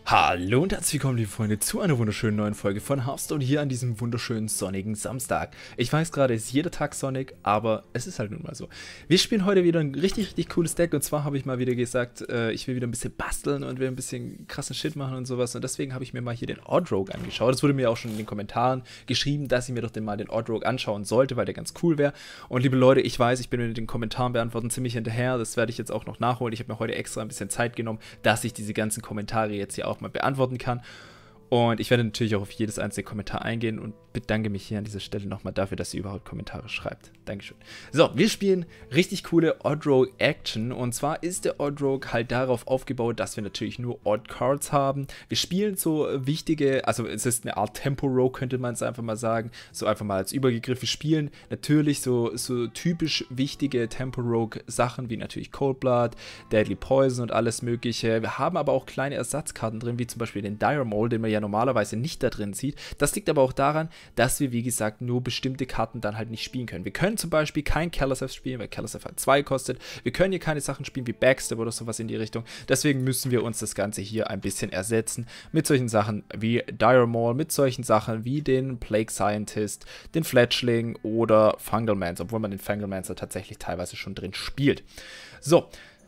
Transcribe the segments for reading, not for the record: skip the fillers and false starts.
Hallo und herzlich willkommen, liebe Freunde, zu einer wunderschönen neuen Folge von Hearthstone hier an diesem wunderschönen sonnigen Samstag. Ich weiß gerade, es ist jeder Tag sonnig, aber es ist halt nun mal so. Wir spielen heute wieder ein richtig cooles Deck, und zwar habe ich mal wieder gesagt, ich will wieder ein bisschen basteln und will ein bisschen krassen Shit machen und sowas, und deswegen habe ich mir mal hier den Odd Rogue angeschaut. Es wurde mir auch schon in den Kommentaren geschrieben, dass ich mir doch mal den Odd Rogue anschauen sollte, weil der ganz cool wäre. Und liebe Leute, ich weiß, ich bin mit den Kommentaren beantworten ziemlich hinterher, das werde ich jetzt auch noch nachholen. Ich habe mir heute extra ein bisschen Zeit genommen, dass ich diese ganzen Kommentare jetzt hier auch mal beantworten kann. Und ich werde natürlich auch auf jedes einzelne Kommentar eingehen und bedanke mich hier an dieser Stelle nochmal dafür, dass ihr überhaupt Kommentare schreibt. Dankeschön. So, wir spielen richtig coole Odd Rogue Action, und zwar ist der Odd Rogue halt darauf aufgebaut, dass wir natürlich nur Odd Cards haben. Wir spielen so wichtige, also es ist eine Art Tempo Rogue, könnte man es einfach mal sagen, so einfach mal als Übergriff. Wir spielen natürlich so typisch wichtige Tempo Rogue Sachen, wie natürlich Cold Blood, Deadly Poison und alles mögliche. Wir haben aber auch kleine Ersatzkarten drin, wie zum Beispiel den Dire Maul, den man ja normalerweise nicht da drin sieht. Das liegt aber auch daran, dass wir, wie gesagt, nur bestimmte Karten dann halt nicht spielen können. Wir können zum Beispiel kein Keleseth spielen, weil Keleseth halt 2 kostet. Wir können hier keine Sachen spielen wie Backstab oder sowas in die Richtung. Deswegen müssen wir uns das Ganze hier ein bisschen ersetzen mit solchen Sachen wie Dire Maul, mit solchen Sachen wie den Plague Scientist, den Fletchling oder Fungalmancer, obwohl man den Fungalmancer tatsächlich teilweise schon drin spielt. So.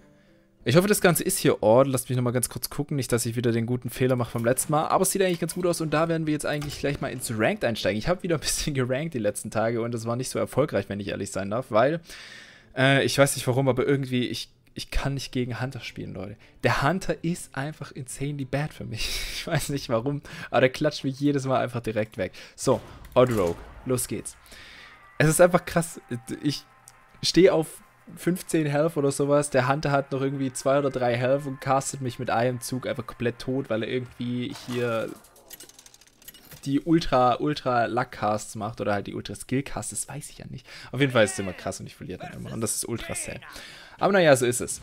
Ich hoffe, das Ganze ist hier ordentlich. Lasst mich nochmal ganz kurz gucken. Nicht, dass ich wieder den guten Fehler mache vom letzten Mal. Aber es sieht eigentlich ganz gut aus. Und da werden wir jetzt eigentlich gleich mal ins Ranked einsteigen. Ich habe wieder ein bisschen gerankt die letzten Tage. Und das war nicht so erfolgreich, wenn ich ehrlich sein darf. Weil, ich weiß nicht warum, aber irgendwie, ich kann nicht gegen Hunter spielen, Leute. Der Hunter ist einfach insanely bad für mich. Ich weiß nicht warum. Aber der klatscht mich jedes Mal einfach direkt weg. So, Odd Rogue. Los geht's. Es ist einfach krass. Ich stehe auf 15 Health oder sowas. Der Hunter hat noch irgendwie 2 oder 3 Health und castet mich mit einem Zug einfach komplett tot, weil er irgendwie hier die Ultra-Luck-Casts macht oder halt die Ultra-Skill-Casts, das weiß ich ja nicht. Auf jeden Fall ist es immer krass und ich verliere dann immer. Und das ist ultra sad. Aber naja, so ist es.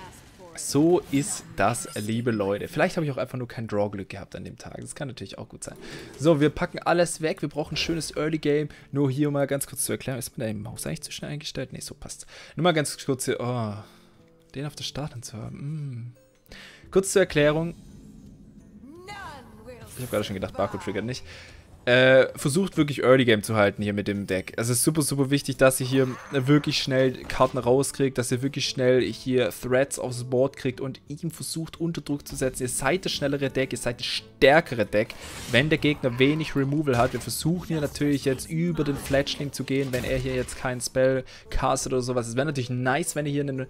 So ist das, liebe Leute. Vielleicht habe ich auch einfach nur kein Draw-Glück gehabt an dem Tag. Das kann natürlich auch gut sein. So, wir packen alles weg. Wir brauchen ein schönes Early-Game. Nur hier mal ganz kurz zu erklären. Ist meine Maus eigentlich zu schnell eingestellt? Ne, so passt. Nur mal ganz kurz hier. Oh, den auf der Starthand zu haben. Kurz zur Erklärung. Ich habe gerade schon gedacht, Barcode triggert nicht. Versucht wirklich Early Game zu halten hier mit dem Deck. Es ist super wichtig, dass ihr hier wirklich schnell Karten rauskriegt, dass ihr wirklich schnell hier Threats aufs Board kriegt und ihn versucht unter Druck zu setzen. Ihr seid das schnellere Deck, ihr seid das stärkere Deck, wenn der Gegner wenig Removal hat. Wir versuchen hier natürlich jetzt über den Fletchling zu gehen, wenn er hier jetzt keinen Spell castet oder sowas. Es wäre natürlich nice, wenn ihr hier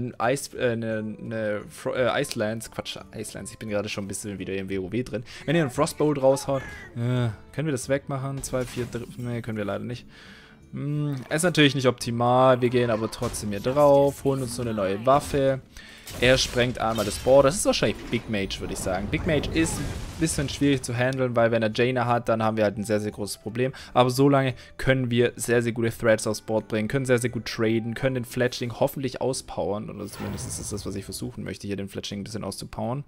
Icelands, ich bin gerade schon ein bisschen wieder im WoW drin. Wenn ihr einen Frostbolt raushaut, können wir das wegmachen? 2, 4, 3, ne, können wir leider nicht. Ist natürlich nicht optimal, wir gehen aber trotzdem hier drauf, holen uns so eine neue Waffe. Er sprengt einmal das Board. Das ist wahrscheinlich Big Mage, würde ich sagen. Big Mage ist ein bisschen schwierig zu handeln, weil wenn er Jaina hat, dann haben wir halt ein sehr großes Problem. Aber solange können wir sehr gute Threads aufs Board bringen, können sehr gut traden, können den Fletchling hoffentlich auspowern. Oder zumindest ist das, was ich versuchen möchte, hier den Fletchling ein bisschen auszupowern.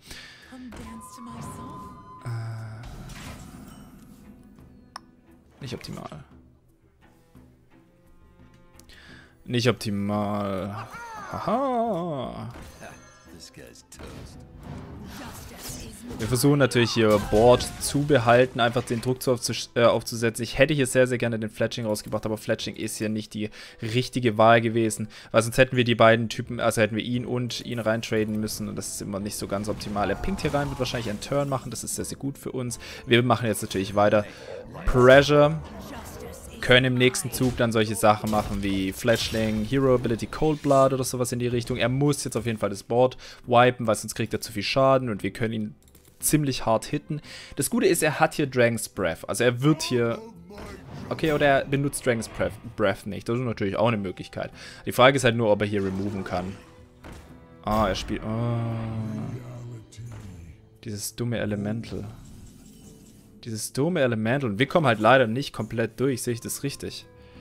Nicht optimal. Nicht optimal. Haha. Wir versuchen natürlich hier Board zu behalten, einfach den Druck aufzusetzen. Ich hätte hier sehr gerne den Fletchling rausgebracht, aber Fletchling ist hier nicht die richtige Wahl gewesen, weil sonst hätten wir die beiden Typen, also hätten wir ihn und ihn reintraden müssen, und das ist immer nicht so ganz optimal. Er pinkt hier rein, wird wahrscheinlich einen Turn machen, das ist sehr gut für uns. Wir machen jetzt natürlich weiter Pressure. Können im nächsten Zug dann solche Sachen machen wie Fletchling, Hero Ability, Cold Blood oder sowas in die Richtung. Er muss jetzt auf jeden Fall das Board wipen, weil sonst kriegt er zu viel Schaden und wir können ihn ziemlich hart hitten. Das Gute ist, er hat hier Dragon's Breath. Also er wird hier... Okay, oder er benutzt Dragon's Breath nicht. Das ist natürlich auch eine Möglichkeit. Die Frage ist halt nur, ob er hier removen kann. Ah, er spielt... Oh. Dieses dumme Elemental. Dieses dumme Elemental. Und wir kommen halt leider nicht komplett durch. Sehe ich das richtig?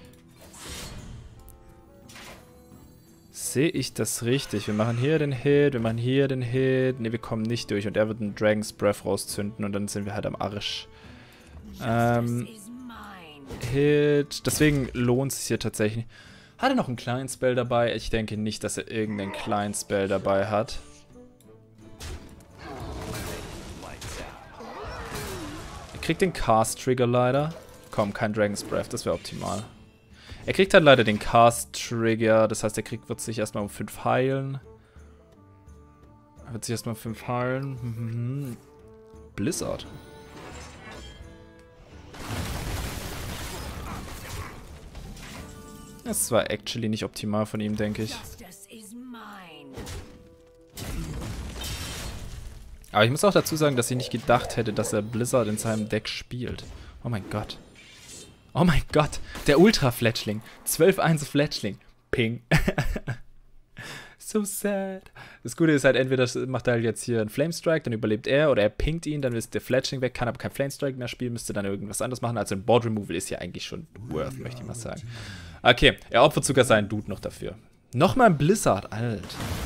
Sehe ich das richtig? Wir machen hier den Hit, wir machen hier den Hit. Ne, wir kommen nicht durch. Und er wird einen Dragon's Breath rauszünden. Und dann sind wir halt am Arsch. Hit. Deswegen lohnt es sich hier tatsächlich. Hat er noch einen kleinen Spell dabei? Ich denke nicht, dass er irgendeinen kleinen Spell dabei hat. kriegt den Cast-Trigger leider. Komm, kein Dragon's Breath, das wäre optimal. Er kriegt halt leider den Cast-Trigger, das heißt, wird sich erstmal um 5 heilen. Er wird sich erstmal um 5 heilen. Blizzard. Das war actually nicht optimal von ihm, denke ich. Aber ich muss auch dazu sagen, dass ich nicht gedacht hätte, dass er Blizzard in seinem Deck spielt. Oh mein Gott. Oh mein Gott. Der Ultra-Fletchling. 12-1 Fletchling. Ping. So sad. Das Gute ist halt, entweder macht er halt jetzt hier einen Flamestrike, dann überlebt er, oder er pinkt ihn, dann ist der Fletchling weg, kann aber kein Flamestrike mehr spielen, müsste dann irgendwas anderes machen. Also ein Board Removal ist ja eigentlich schon worth, möchte ich mal sagen. Okay, er opfert sogar seinen Dude noch dafür. Nochmal ein Blizzard, Alter.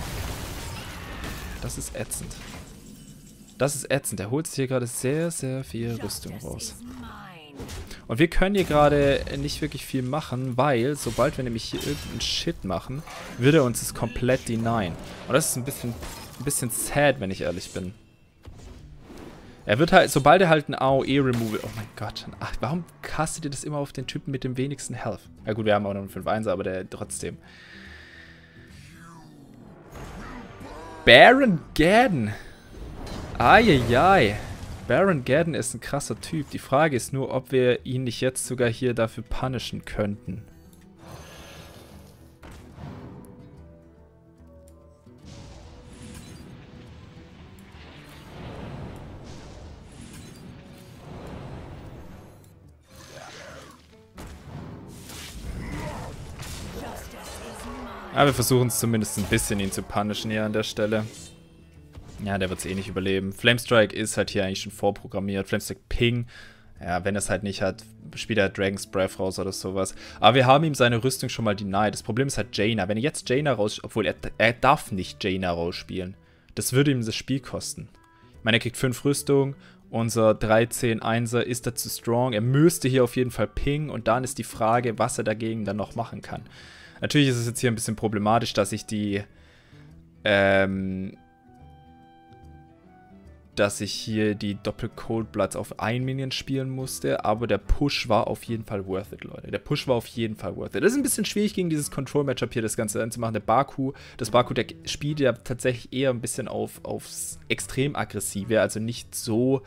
Das ist ätzend. Das ist ätzend. Er holt sich hier gerade sehr, sehr viel Rüstung raus. Und wir können hier gerade nicht wirklich viel machen, weil, sobald wir nämlich hier irgendeinen Shit machen, würde er uns das komplett denyen. Und das ist ein bisschen sad, wenn ich ehrlich bin. Er wird halt, sobald er halt ein AOE-Removal... Oh mein Gott. Ach, warum castet ihr das immer auf den Typen mit dem wenigsten Health? Ja gut, wir haben auch noch einen 5-1er, aber der trotzdem. Baron Geddon. Eieiei. Baron Geddon ist ein krasser Typ. Die Frage ist nur, ob wir ihn nicht jetzt sogar hier dafür punishen könnten. Aber wir versuchen es zumindest ein bisschen, ihn zu punishen hier an der Stelle. Ja, der wird es eh nicht überleben. Flamestrike ist halt hier eigentlich schon vorprogrammiert. Flamestrike Ping. Ja, wenn er es halt nicht hat, spielt er Dragon's Breath raus oder sowas. Aber wir haben ihm seine Rüstung schon mal denied. Das Problem ist halt Jaina. Wenn er jetzt Jaina obwohl er darf nicht Jaina rausspielen. Das würde ihm das Spiel kosten. Ich meine, er kriegt 5 Rüstung. Unser 13-1er ist dazu strong. Er müsste hier auf jeden Fall Ping. Und dann ist die Frage, was er dagegen dann noch machen kann. Natürlich ist es jetzt hier ein bisschen problematisch, dass ich die Doppel-Cold-Bloods auf ein Minion spielen musste, aber der Push war auf jeden Fall worth it, Leute. Der Push war auf jeden Fall worth it. Das ist ein bisschen schwierig, gegen dieses Control-Matchup hier das Ganze anzumachen. Das Baku-Deck spielt ja tatsächlich eher ein bisschen aufs extrem aggressive, also nicht so,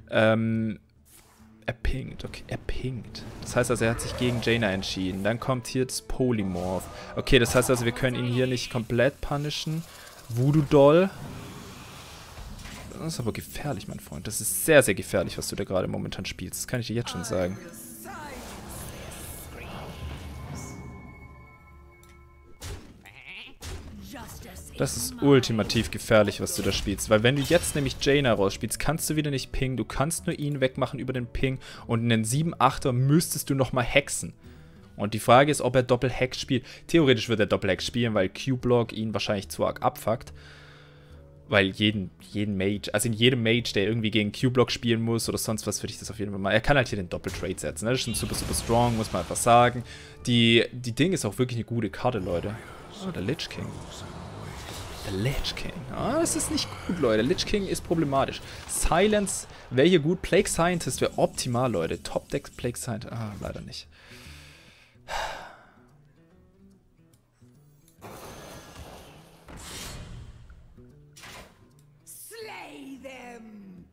er pinkt, okay, er pinkt. Das heißt also, er hat sich gegen Jaina entschieden. Dann kommt hier das Polymorph. Okay, das heißt also, wir können ihn hier nicht komplett punishen. Voodoo Doll. Das ist aber gefährlich, mein Freund. Das ist sehr, sehr gefährlich, was du da gerade momentan spielst. Das kann ich dir jetzt schon sagen. Das ist ultimativ gefährlich, was du da spielst. Weil wenn du jetzt nämlich Jaina rausspielst, kannst du wieder nicht pingen. Du kannst nur ihn wegmachen über den Ping. Und in den 7-8er müsstest du nochmal hexen. Und die Frage ist, ob er Doppel-Hex spielt. Theoretisch wird er Doppel-Hex spielen, weil Q-Block ihn wahrscheinlich zu arg abfuckt. Weil jeden Mage, also in jedem Mage, der irgendwie gegen Q-Block spielen muss oder sonst was, würde ich das auf jeden Fall mal... Er kann halt hier den Doppel-Trade setzen. Das ist schon super, super strong, muss man einfach sagen. Die Ding ist auch wirklich eine gute Karte, Leute. Oh, der Lich King. Der Lich King. Ah, das ist nicht gut, Leute. Lich King ist problematisch. Silence wäre hier gut. Plague Scientist wäre optimal, Leute. Top Deck Plague Scientist. Ah, leider nicht. Slay them.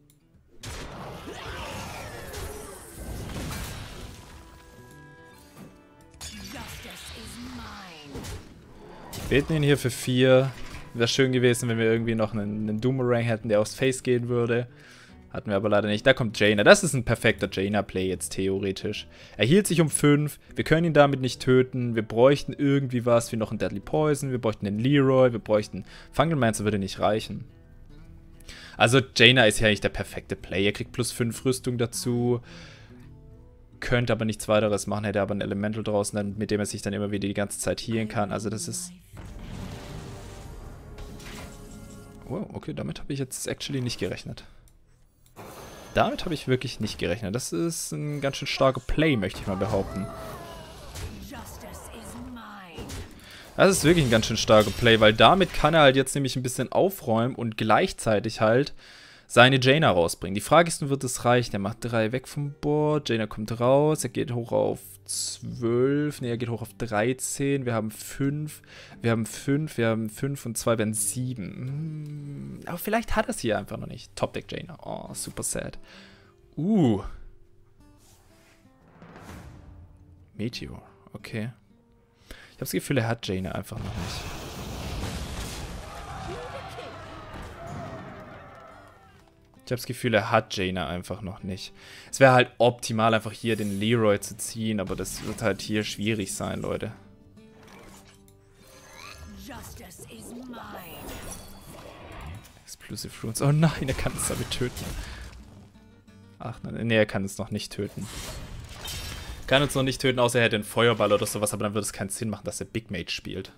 Wir beten ihn hier für 4. Wäre schön gewesen, wenn wir irgendwie noch einen Doomerang hätten, der aufs Face gehen würde. Hatten wir aber leider nicht. Da kommt Jaina. Das ist ein perfekter Jaina-Play jetzt theoretisch. Er hielt sich um 5. Wir können ihn damit nicht töten. Wir bräuchten irgendwie was wie noch einen Deadly Poison. Wir bräuchten einen Leroy. Wir bräuchten... Fungalmancer würde nicht reichen. Also Jaina ist ja eigentlich der perfekte Play. Er kriegt plus 5 Rüstung dazu. Könnte aber nichts weiteres machen. Hätte aber ein Elemental draußen, mit dem er sich dann immer wieder die ganze Zeit healen kann. Also das ist... Wow, okay, damit habe ich jetzt actually nicht gerechnet. Damit habe ich wirklich nicht gerechnet. Das ist ein ganz schön starker Play, möchte ich mal behaupten. Das ist wirklich ein ganz schön starker Play, weil damit kann er halt jetzt nämlich ein bisschen aufräumen und gleichzeitig halt seine Jaina rausbringen. Die Frage ist nur, wird es reichen? Er macht 3 weg vom Board, Jaina kommt raus, er geht hoch auf 12, ne, er geht hoch auf 13, wir haben 5, wir haben 5, wir haben 5 und 2 werden 7. Aber vielleicht hat er es hier einfach noch nicht. Top-Deck Jaina. Oh, super sad. Meteor, okay. Ich habe das Gefühl, er hat Jaina einfach noch nicht. Ich habe das Gefühl, er hat Jaina einfach noch nicht. Es wäre halt optimal, einfach hier den Leroy zu ziehen, aber das wird halt hier schwierig sein, Leute. Explosive Runes. Oh nein, er kann es damit töten. Ach, nee, er kann es noch nicht töten. Kann uns noch nicht töten, außer er hätte einen Feuerball oder sowas, aber dann würde es keinen Sinn machen, dass er Big Mage spielt.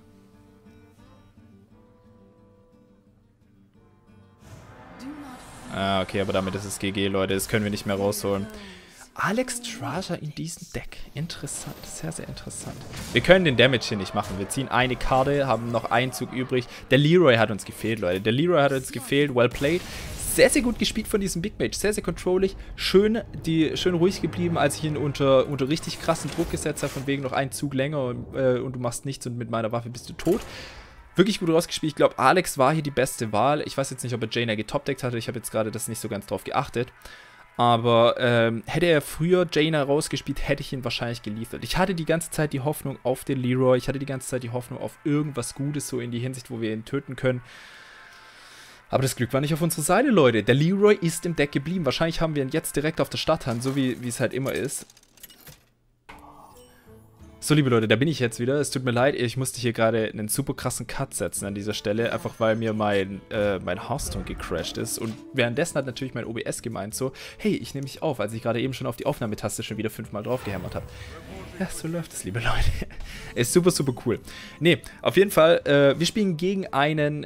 Ah, okay, aber damit ist es GG, Leute. Das können wir nicht mehr rausholen. Alexstrasza in diesem Deck. Interessant. Sehr, sehr interessant. Wir können den Damage hier nicht machen. Wir ziehen eine Karte, haben noch einen Zug übrig. Der Leroy hat uns gefehlt, Leute. Der Leroy hat uns gefehlt. Well played. Sehr, sehr gut gespielt von diesem Big Mage. Sehr, sehr controllig. Schön ruhig geblieben, als ich ihn unter richtig krassen Druck gesetzt habe. Von wegen noch einen Zug länger und du machst nichts und mit meiner Waffe bist du tot. Wirklich gut rausgespielt. Ich glaube, Alex war hier die beste Wahl. Ich weiß jetzt nicht, ob er Jaina getopdeckt hatte. Ich habe jetzt gerade das nicht so ganz drauf geachtet. Aber hätte er früher Jaina rausgespielt, hätte ich ihn wahrscheinlich geliefert. Ich hatte die ganze Zeit die Hoffnung auf den Leroy. Ich hatte die ganze Zeit die Hoffnung auf irgendwas Gutes, so in die Hinsicht, wo wir ihn töten können. Aber das Glück war nicht auf unserer Seite, Leute. Der Leroy ist im Deck geblieben. Wahrscheinlich haben wir ihn jetzt direkt auf der Stadthand, so wie es halt immer ist. So, liebe Leute, da bin ich jetzt wieder. Es tut mir leid, ich musste hier gerade einen super krassen Cut setzen an dieser Stelle, einfach weil mir mein Hearthstone gecrashed ist. Und währenddessen hat natürlich mein OBS gemeint so, hey, ich nehme mich auf, als ich gerade eben schon auf die Aufnahmetaste schon wieder 5-mal drauf gehämmert habe. Ja, so läuft es, liebe Leute. Ist super, super cool. Nee, auf jeden Fall, wir spielen gegen einen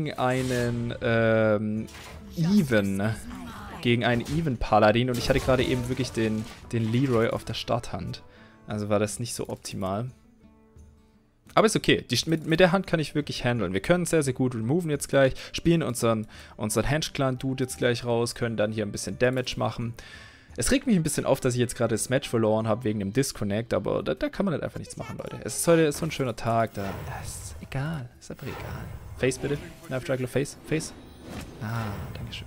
Even Paladin und ich hatte gerade eben wirklich den Leroy auf der Starthand. Also war das nicht so optimal. Aber ist okay. Mit der Hand kann ich wirklich handeln. Wir können sehr, sehr gut removen jetzt gleich. Spielen unseren Henge-Clan-Dude jetzt gleich raus. Können dann hier ein bisschen Damage machen. Es regt mich ein bisschen auf, dass ich jetzt gerade das Match verloren habe wegen dem Disconnect. Aber da kann man halt einfach nichts machen, Leute. Es ist heute so ein schöner Tag. Da ist egal. Ist einfach egal. Face bitte. Knife Juggler, Face. Face. Ah, dankeschön.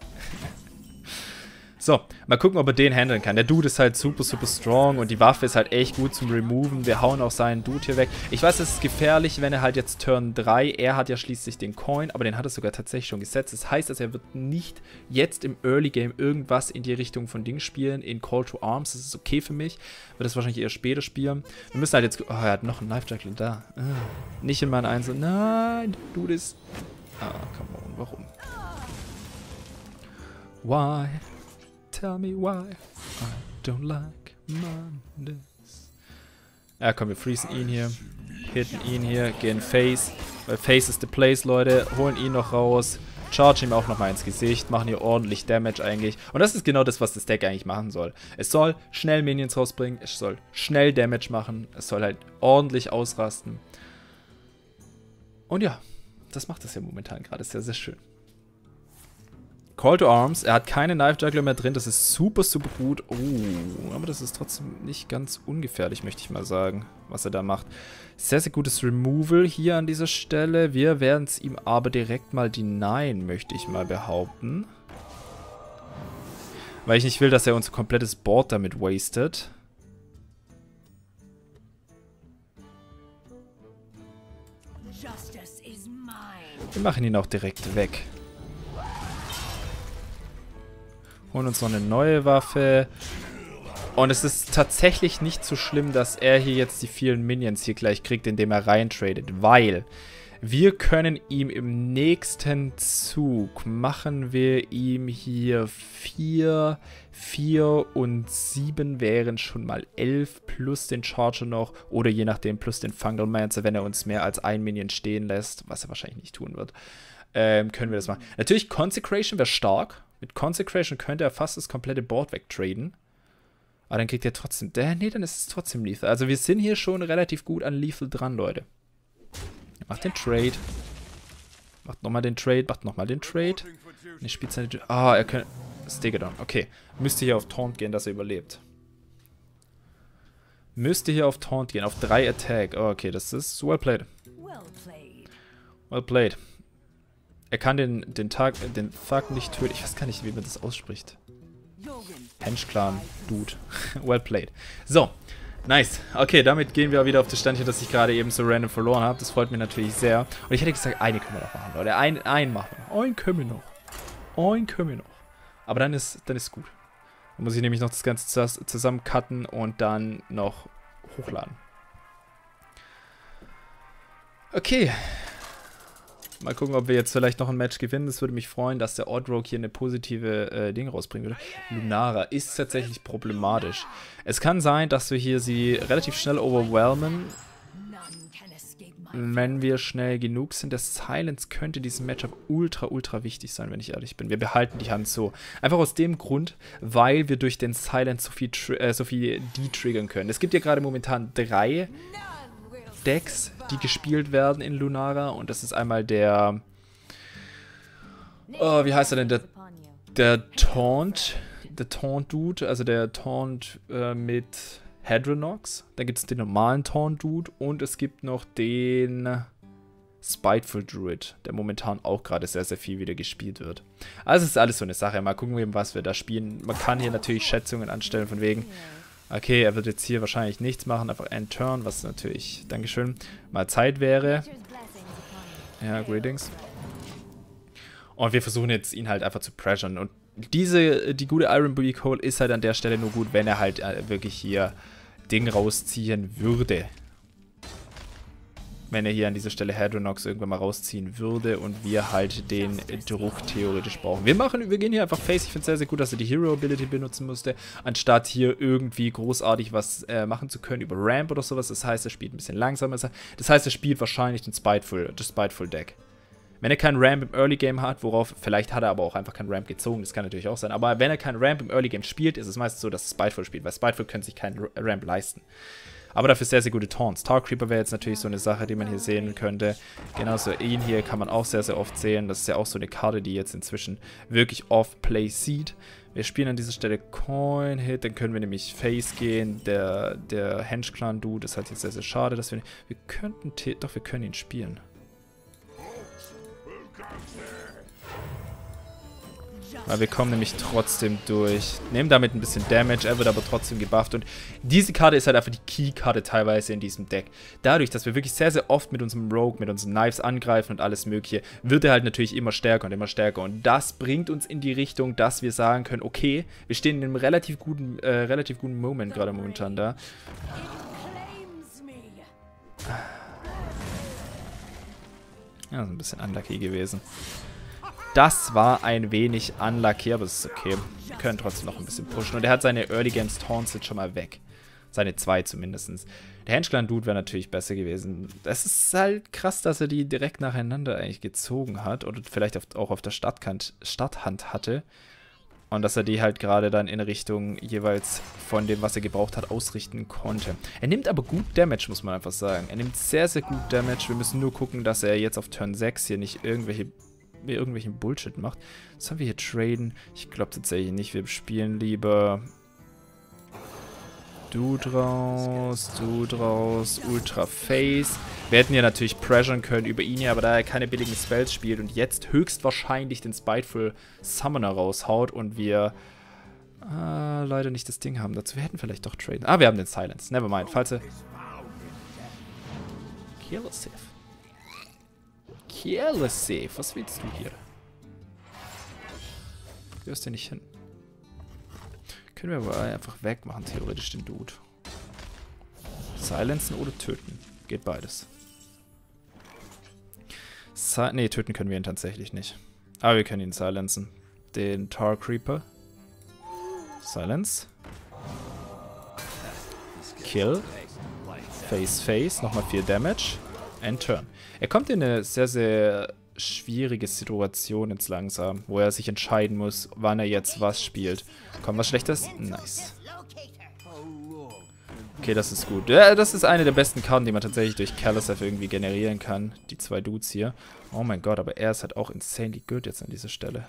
So, mal gucken, ob er den handeln kann. Der Dude ist halt super, super strong und die Waffe ist halt echt gut zum Removen. Wir hauen auch seinen Dude hier weg. Ich weiß, es ist gefährlich, wenn er halt jetzt Turn 3, er hat ja schließlich den Coin, aber den hat er sogar tatsächlich schon gesetzt. Das heißt, er wird nicht jetzt im Early Game irgendwas in die Richtung von Ding spielen, in Call to Arms. Das ist okay für mich. Wird das wahrscheinlich eher später spielen. Wir müssen halt jetzt... Oh, er hat noch einen Knife Juggler da. Nicht in meinen Einzel. Nein, der Dude ist... Ah, come on, warum? Why? Tell me why I don't like Mondays. Ja, komm, wir freezen ihn hier. Hitten ihn hier, gehen Face. Weil Face ist the place, Leute. Holen ihn noch raus. Charge ihm auch nochmal ins Gesicht. Machen hier ordentlich Damage eigentlich. Und das ist genau das, was das Deck eigentlich machen soll. Es soll schnell Minions rausbringen. Es soll schnell Damage machen. Es soll halt ordentlich ausrasten. Und ja, das macht es ja momentan gerade. Sehr, sehr schön. Call to Arms, er hat keine Knife Juggler mehr drin, das ist super, super gut. Oh, aber das ist trotzdem nicht ganz ungefährlich, möchte ich mal sagen, was er da macht. Sehr, sehr gutes Removal hier an dieser Stelle. Wir werden es ihm aber direkt mal denyen, möchte ich mal behaupten. Weil ich nicht will, dass er unser komplettes Board damit wastet. Wir machen ihn auch direkt weg. Holen uns noch eine neue Waffe. Und es ist tatsächlich nicht so schlimm, dass er hier jetzt die vielen Minions hier gleich kriegt, indem er reintradet. Weil wir können ihm im nächsten Zug, machen wir ihm hier 4 und 7 wären schon mal 11 plus den Charger noch. Oder je nachdem plus den Fungalmancer, wenn er uns mehr als ein Minion stehen lässt, was er wahrscheinlich nicht tun wird. Können wir das machen. Natürlich, Consecration wäre stark. Mit Consecration könnte er fast das komplette Board wegtraden. Aber dann kriegt er trotzdem... Nee, dann ist es trotzdem Lethal. Also wir sind hier schon relativ gut an Lethal dran, Leute. Macht den Trade. Macht nochmal den Trade, macht nochmal den Trade. Ne, spielt seine... Ah, er könnte... Stegadon, okay. Müsste hier auf Taunt gehen, dass er überlebt. Müsste hier auf Taunt gehen, auf 3 Attack. Oh, okay, das ist well played. Well played. Er kann den Thug nicht töten. Ich weiß gar nicht, wie man das ausspricht. Hench-Clan, Dude. Well played. So, nice. Okay, damit gehen wir wieder auf das Standchen, das ich gerade eben so random verloren habe. Das freut mich natürlich sehr. Und ich hätte gesagt, eine können wir noch machen, Leute. Einen machen wir noch. Einen können wir noch. Einen können wir noch. Aber dann ist gut. Dann muss ich nämlich noch das Ganze zusammen cutten und dann noch hochladen. Okay. Mal gucken, ob wir jetzt vielleicht noch ein Match gewinnen. Es würde mich freuen, dass der Odd Rogue hier eine positive Ding rausbringen würde. Lunara ist tatsächlich problematisch. Es kann sein, dass wir hier sie relativ schnell overwhelmen, wenn wir schnell genug sind. Der Silence könnte diesem Matchup ultra wichtig sein, wenn ich ehrlich bin. Wir behalten die Hand so. Einfach aus dem Grund, weil wir durch den Silence so viel detriggern können. Es gibt ja gerade momentan 3 Decks, die gespielt werden in Lunara. Und das ist einmal der... Oh, wie heißt er denn? Der Taunt. Der Taunt-Dude. Also der Taunt mit Hadronox. Dann gibt es den normalen Taunt-Dude. Und es gibt noch den Spiteful Druid, der momentan auch gerade sehr viel wieder gespielt wird. Also es ist alles so eine Sache. Mal gucken, was wir da spielen. Man kann hier natürlich Schätzungen anstellen von wegen... Okay, er wird jetzt hier wahrscheinlich nichts machen, einfach End Turn, was natürlich, Dankeschön, mal Zeit wäre. Ja, Greetings. Und wir versuchen jetzt, ihn halt einfach zu pressuren. Und die gute Iron Beak Hole ist halt an der Stelle nur gut, wenn er halt wirklich hier Ding rausziehen würde. Wenn er hier an dieser Stelle Hadronox irgendwann mal rausziehen würde und wir halt den Druck theoretisch brauchen. Wir gehen hier einfach Face. Ich finde es sehr gut, dass er die Hero Ability benutzen musste, anstatt hier irgendwie großartig was machen zu können über Ramp oder sowas. Das heißt, er spielt ein bisschen langsamer. Das heißt, er spielt wahrscheinlich das Spiteful Deck. Wenn er keinen Ramp im Early Game hat, worauf, vielleicht hat er aber auch einfach keinen Ramp gezogen, das kann natürlich auch sein, aber wenn er keinen Ramp im Early Game spielt, ist es meistens so, dass er Spiteful spielt, weil Spiteful können sich keinen Ramp leisten. Aber dafür sehr gute Taunts. Tower Creeper wäre jetzt natürlich so eine Sache, die man hier sehen könnte. Genauso ihn hier kann man auch sehr oft sehen. Das ist ja auch so eine Karte, die jetzt inzwischen wirklich off-play sieht. Wir spielen an dieser Stelle Coin-Hit, dann können wir nämlich Face gehen. Der Hench-Clan-Dude ist halt jetzt sehr schade, dass wir... Wir können ihn spielen. Weil wir kommen nämlich trotzdem durch. Nehmen damit ein bisschen Damage, er wird aber trotzdem gebufft. Und diese Karte ist halt einfach die Key-Karte teilweise in diesem Deck. Dadurch, dass wir wirklich sehr oft mit unserem Rogue, mit unseren Knives angreifen und alles mögliche, wird er halt natürlich immer stärker und immer stärker. Und das bringt uns in die Richtung, dass wir sagen können, okay, wir stehen in einem relativ guten Moment gerade momentan da. Ja, so ein bisschen unlucky gewesen. Das war ein wenig unlucky, aber es ist okay. Wir können trotzdem noch ein bisschen pushen. Und er hat seine Early Games Taunts jetzt schon mal weg. Seine 2 zumindest. Der Hench-Clan-Dude wäre natürlich besser gewesen. Es ist halt krass, dass er die direkt nacheinander eigentlich gezogen hat. Oder vielleicht auch auf der Stadthand hatte. Und dass er die halt gerade dann in Richtung jeweils von dem, was er gebraucht hat, ausrichten konnte. Er nimmt aber gut Damage, muss man einfach sagen. Er nimmt sehr gut Damage. Wir müssen nur gucken, dass er jetzt auf Turn 6 hier nicht irgendwelchen Bullshit macht. Was haben wir hier? Traden? Ich glaube tatsächlich nicht. Wir spielen lieber Dude raus, Ultra Face. Wir hätten ja natürlich pressuren können über ihn hier, aber da er keine billigen Spells spielt und jetzt höchstwahrscheinlich den Spiteful Summoner raushaut und wir leider nicht das Ding haben dazu. Wir hätten vielleicht doch traden. Ah, wir haben den Silence. Nevermind. Falls er... Careless Safe. Was willst du hier? Gehörst du nicht hin? Können wir aber einfach wegmachen, theoretisch, den Dude. Silencen oder töten. Geht beides. Ne, töten können wir ihn tatsächlich nicht. Aber wir können ihn silencen. Den Tower Creeper. Silence. Kill. Face. Nochmal 4 Damage. End Turn. Er kommt in eine sehr schwierige Situation jetzt langsam, wo er sich entscheiden muss, wann er jetzt was spielt. Kommt was Schlechtes? Nice. Okay, das ist gut. Ja, das ist eine der besten Karten, die man tatsächlich durch Kalaseth irgendwie generieren kann. Die zwei Dudes hier. Oh mein Gott, aber er ist halt auch insanely good jetzt an dieser Stelle.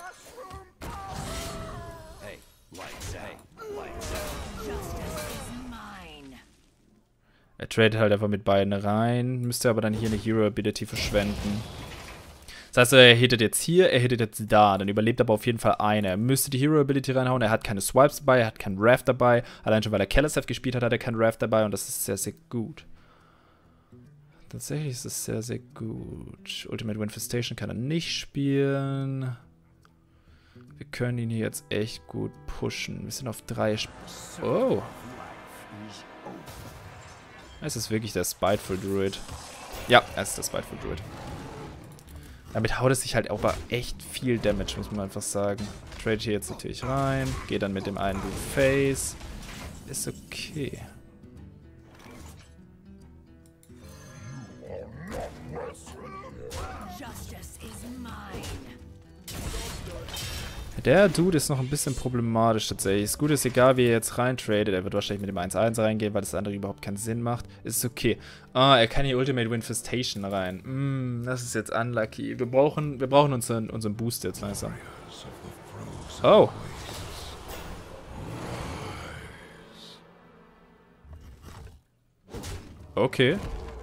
Er tradet halt einfach mit beiden rein. Müsste aber dann hier eine Hero Ability verschwenden. Das heißt, er hittet jetzt hier, er hittet jetzt da. Dann überlebt aber auf jeden Fall einer. Er müsste die Hero Ability reinhauen. Er hat keine Swipes dabei, er hat keinen Wrath dabei. Allein schon, weil er Kalaseth gespielt hat, hat er keinen Wrath dabei. Und das ist sehr, sehr gut. Tatsächlich ist es sehr, sehr gut. Ultimate Winfestation kann er nicht spielen. Wir können ihn hier jetzt echt gut pushen. Wir sind auf 3. Oh. Es ist wirklich der Spiteful Druid. Ja, es ist der Spiteful Druid. Damit haut es sich halt auch bei echt viel Damage, muss man einfach sagen. Trade hier jetzt natürlich rein. Geht dann mit dem einen Blue Face. Ist okay. Der Dude ist noch ein bisschen problematisch tatsächlich. Das Gute ist, egal wie er jetzt rein tradet, er wird wahrscheinlich mit dem 1-1 reingehen, weil das andere überhaupt keinen Sinn macht. Ist okay. Ah, er kann hier Ultimate Winfestation rein. Das ist jetzt unlucky. Wir brauchen unseren Boost jetzt langsam. Oh. Okay.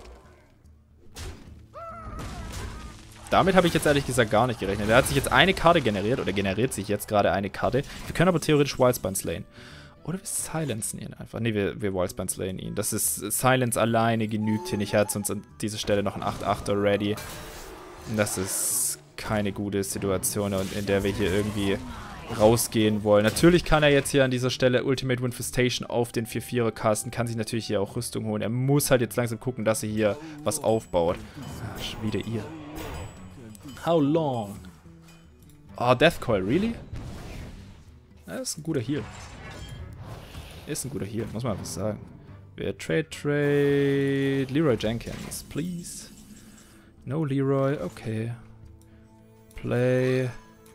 Damit habe ich jetzt ehrlich gesagt gar nicht gerechnet. Er hat sich jetzt eine Karte generiert, oder generiert sich jetzt gerade eine Karte. Wir können aber theoretisch Wildspan slayen. Oder wir silencen ihn einfach. Ne, wir Wildspan slayen ihn. Das ist, Silence alleine genügt hier nicht. Er hat sonst an dieser Stelle noch ein 8-8er ready. Das ist keine gute Situation, in der wir hier irgendwie rausgehen wollen. Natürlich kann er jetzt hier an dieser Stelle Ultimate Winfestation auf den 4-4er casten. Kann sich natürlich hier auch Rüstung holen. Er muss halt jetzt langsam gucken, dass er hier was aufbaut. Ach, wieder ihr. How long? Oh, Death Coil, really? Ja, das ist ein guter Heal. Ist ein guter Heal, muss man einfach sagen. Wir trade Leroy Jenkins, please. No Leroy, okay. Play.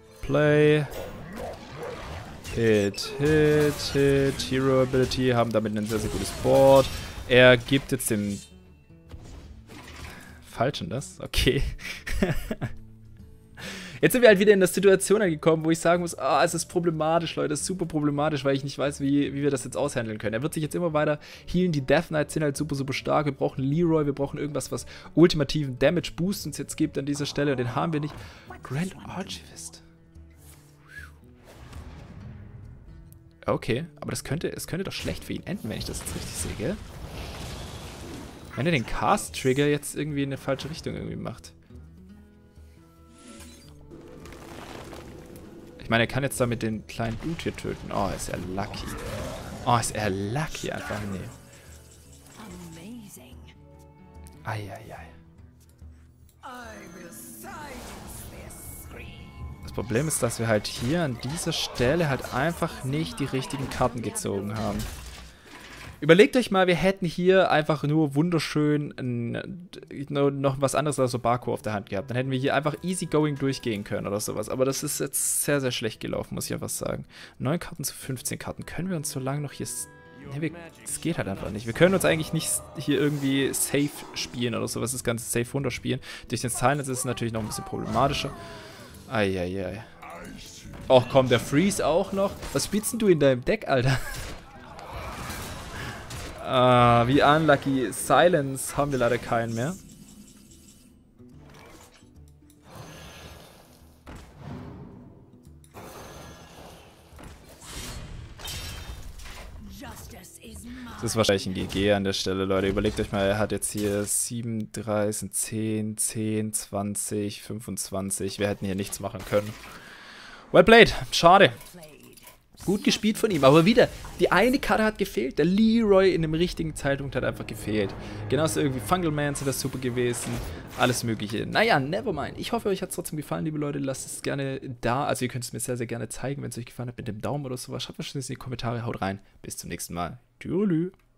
Hit. Hero Ability, haben damit ein sehr, sehr gutes Board. Er gibt jetzt dem... Falschen das? Okay. Jetzt sind wir halt wieder in der Situation angekommen, wo ich sagen muss, es ist problematisch, Leute, es ist super problematisch, weil ich nicht weiß, wie wir das jetzt aushandeln können. Er wird sich jetzt immer weiter healen, die Death Knights sind halt super, super stark, wir brauchen Leroy, wir brauchen irgendwas, was ultimativen Damage Boost uns jetzt gibt an dieser Stelle, und den haben wir nicht. Grand Archivist. Okay, aber es könnte doch schlecht für ihn enden, wenn ich das jetzt richtig sehe, gell? Wenn er den Cast-Trigger jetzt irgendwie in eine falsche Richtung irgendwie macht. Ich meine, er kann jetzt damit den kleinen Dude hier töten. Oh, ist er lucky. Oh, ist er lucky einfach. Nee. Eieiei. Das Problem ist, dass wir halt hier an dieser Stelle halt einfach nicht die richtigen Karten gezogen haben. Überlegt euch mal, wir hätten hier einfach nur wunderschön noch was anderes als so Baku auf der Hand gehabt. Dann hätten wir hier einfach easygoing durchgehen können oder sowas. Aber das ist jetzt sehr, sehr schlecht gelaufen, muss ich einfach sagen. 9 Karten zu 15 Karten. Können wir uns so lange noch hier... Nee, das geht halt einfach nicht. Wir können uns eigentlich nicht hier irgendwie safe spielen oder sowas. Das ganze safe runterspielen. Durch den Silence ist es natürlich noch ein bisschen problematischer. Eieiei. Och komm, der Freeze auch noch. Was spielst denn du in deinem Deck, Alter? Wie unlucky. Silence haben wir leider keinen mehr. Das ist wahrscheinlich ein GG an der Stelle, Leute. Überlegt euch mal, er hat jetzt hier 7, 3, 10, 10, 20, 25. Wir hätten hier nichts machen können. Well played. Schade. Gut gespielt von ihm, aber wieder, die eine Karte hat gefehlt. Der Leroy in dem richtigen Zeitpunkt hat einfach gefehlt. Genauso irgendwie Fungalmancer wäre super gewesen. Alles mögliche. Naja, nevermind. Ich hoffe, euch hat es trotzdem gefallen, liebe Leute. Lasst es gerne da. Also ihr könnt es mir sehr, sehr gerne zeigen, wenn es euch gefallen hat mit dem Daumen oder sowas. Schreibt mir schon in die Kommentare. Haut rein. Bis zum nächsten Mal. Tschüss.